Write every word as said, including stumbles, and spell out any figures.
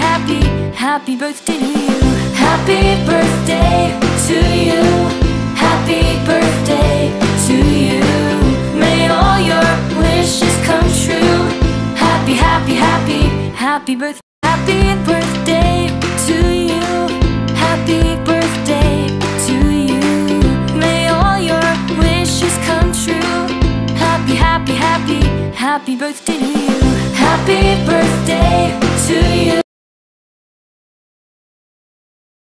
happy, happy birthday to you. Happy birthday to you. Happy birthday to you. May all your wishes come true. Happy, happy, happy, happy birthday. Happy birthday to you. Happy birthday to you. May all your wishes come true. Happy, happy, happy, happy birthday to you. Happy birthday to you.